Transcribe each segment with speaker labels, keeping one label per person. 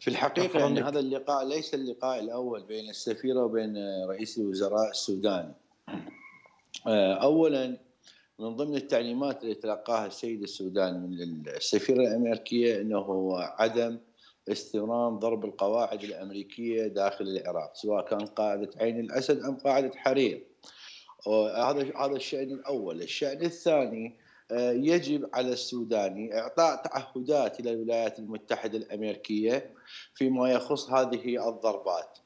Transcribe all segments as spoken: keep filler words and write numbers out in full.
Speaker 1: في الحقيقة
Speaker 2: مرحبًا
Speaker 1: يعني
Speaker 2: بك.
Speaker 1: هذا اللقاء ليس اللقاء الأول بين السفيرة وبين رئيس الوزراء السوداني. آآ أولًا من ضمن التعليمات اللي تلقاها السيد السوداني من السفيرة الأمريكية أنه عدم استمرار ضرب القواعد الأمريكية داخل العراق، سواء كان قاعدة عين الأسد أم قاعدة حرير. وهذا هذا الشأن الأول. الشأن الثاني، آآ يجب على السوداني إعطاء تعهدات إلى الولايات المتحدة الأمريكية فيما يخص هذه الضربات،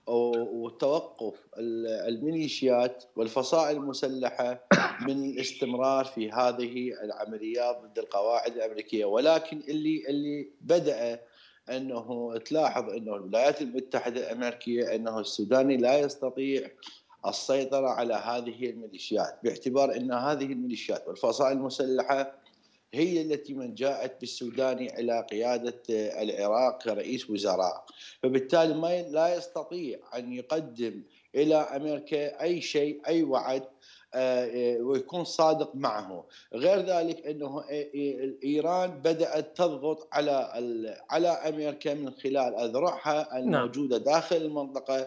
Speaker 1: وتوقف ال الميليشيات والفصائل المسلحة من الاستمرار في هذه العمليات ضد القواعد الأمريكية. ولكن اللي اللي بدأ أنه تلاحظ أنه الولايات المتحدة الأمريكية أنه السوداني لا يستطيع السيطرة على هذه الميليشيات، باعتبار أن هذه الميليشيات والفصائل المسلحة هي التي من جاءت بالسوداني إلى قيادة العراق كرئيس وزراء، فبالتالي ما لا يستطيع أن يقدم إلى أمريكا أي شيء، أي وعد، ويكون صادق معه. غير ذلك أنه إيران بدأت تضغط على على أمريكا من خلال أذرعها
Speaker 2: نعم.
Speaker 1: الموجودة داخل المنطقة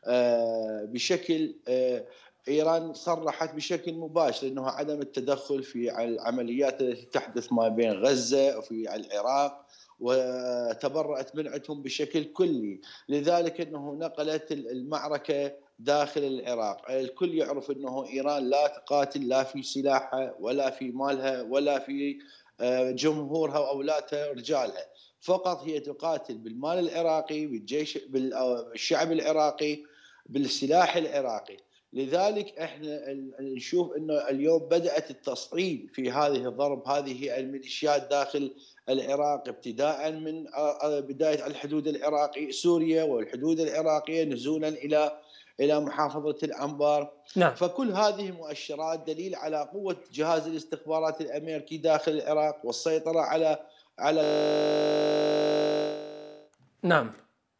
Speaker 1: بشكل، إيران صرحت بشكل مباشر أنه عدم التدخل في العمليات التي تحدث ما بين غزة وفي العراق، وتبرأت منعتهم بشكل كلي. لذلك أنه نقلت المعركة داخل العراق. الكل يعرف أنه إيران لا تقاتل لا في سلاحها ولا في مالها ولا في جمهورها وأولادها ورجالها، فقط هي تقاتل بالمال العراقي، بالجيش، بالشعب العراقي، بالسلاح العراقي. لذلك احنا نشوف انه اليوم بدات التصعيد في هذه الضرب، هذه الميليشيات داخل العراق، ابتداء من بدايه الحدود العراقي سوريا والحدود العراقيه نزولا الى الى محافظه الانبار.
Speaker 2: نعم.
Speaker 1: فكل هذه مؤشرات دليل على قوه جهاز الاستخبارات الامريكي داخل العراق والسيطره على على
Speaker 2: نعم.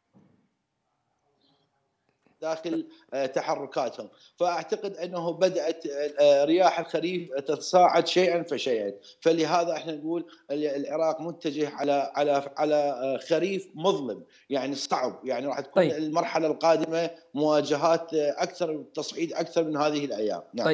Speaker 1: داخل تحركاتهم. فاعتقد انه بدات رياح الخريف تتصاعد شيئا فشيئا، فلهذا احنا نقول العراق متجه على على على خريف مظلم، يعني صعب، يعني راح تكون
Speaker 2: طيب.
Speaker 1: المرحله القادمه مواجهات اكثر، تصعيد اكثر من هذه الايام. نعم.
Speaker 2: طيب.